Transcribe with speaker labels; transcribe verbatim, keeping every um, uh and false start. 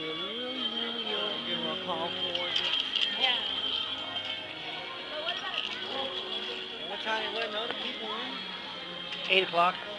Speaker 1: Give them a call for it.
Speaker 2: Yeah.
Speaker 1: And what time you letting other people in?
Speaker 3: Eight o'clock.